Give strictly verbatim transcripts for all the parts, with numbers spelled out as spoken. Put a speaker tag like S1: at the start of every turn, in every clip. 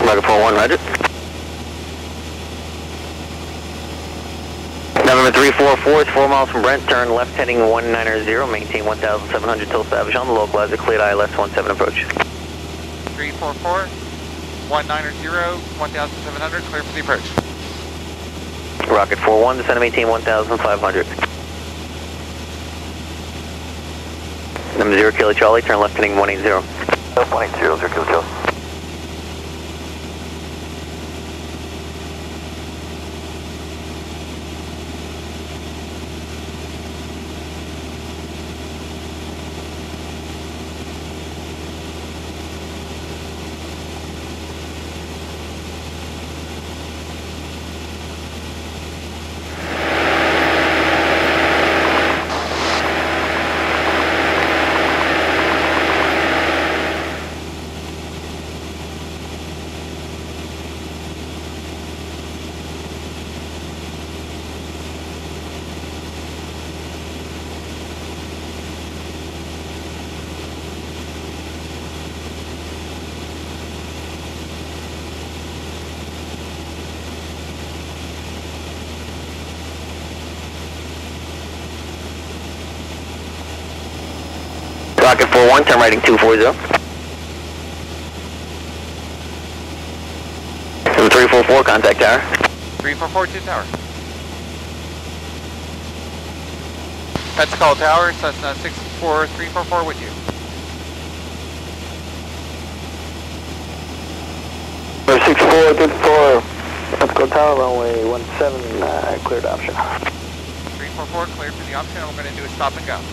S1: Rocket four one, roger. November three four four is four miles from Brent, turn left heading one nine zero, maintain one thousand seven hundred till established on the localizer, cleared I L S one seven approach.
S2: three four four, one nine zero, one thousand seven hundred, clear for the approach.
S1: Rocket four one, descend and maintain one thousand five hundred. Number zero Kilo Charlie, turn left heading one eight zero. one eight zero, zero Kilo Charlie. Rocket four one, turn righting two four zero. Number three four four, contact tower.
S2: three four four to tower. Pensacola Tower, Cessna six four three four four with you.
S1: Number six four three four, Pensacola Tower, runway one seven, uh, cleared option.
S2: three four four, cleared for the option, and we're going to do a stop and go.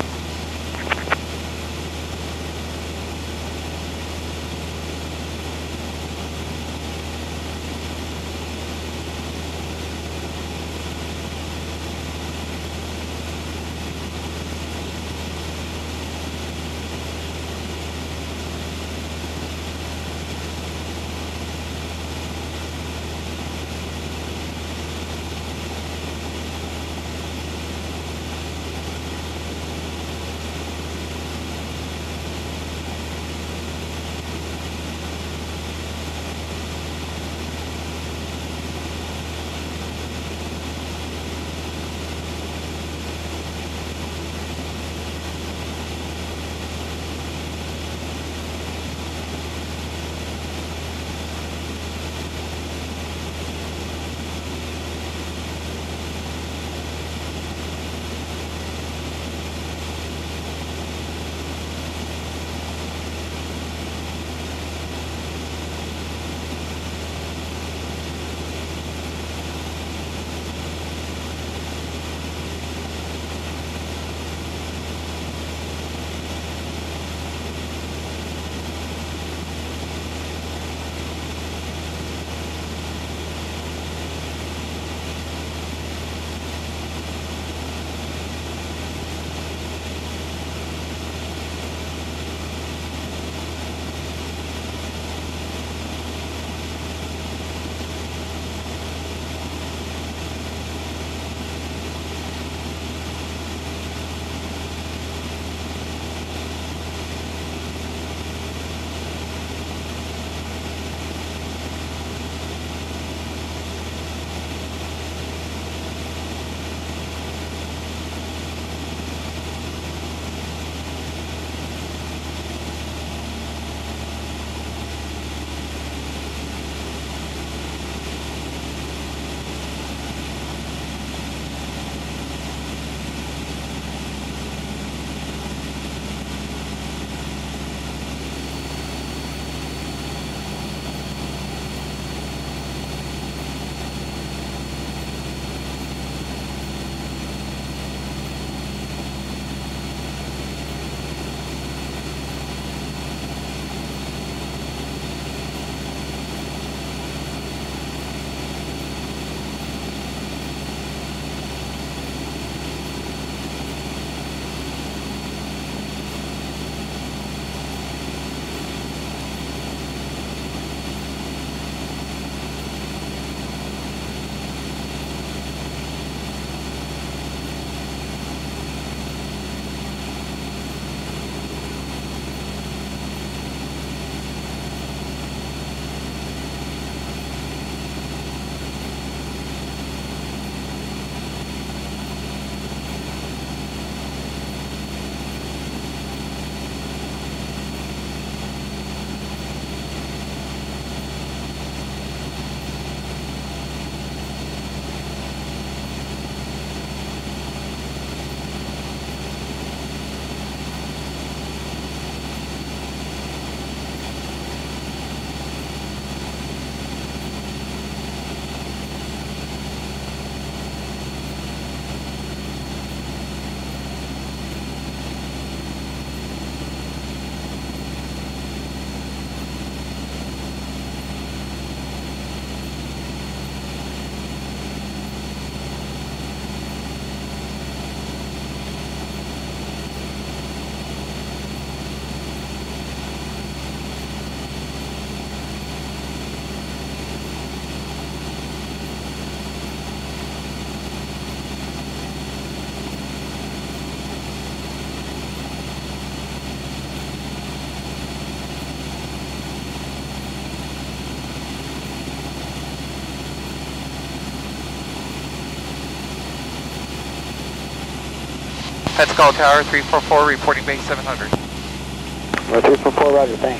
S2: Pensacola Tower, three four four, reporting base seven hundred.
S3: three four four, roger, thanks.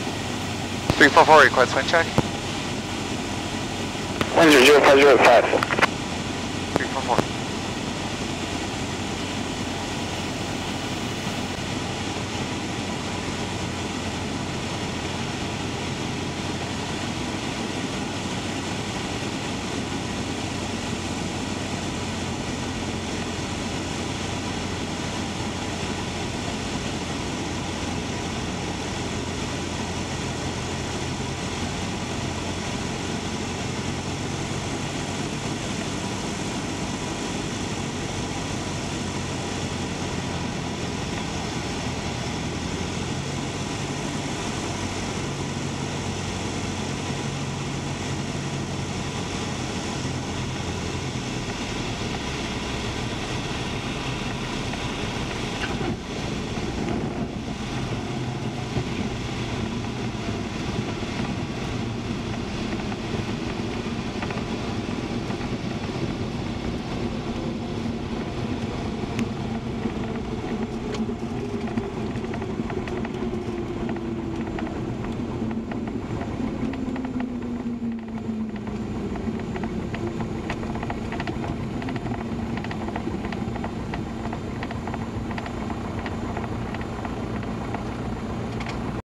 S2: three four four, request wind check.
S3: one zero zero five zero five.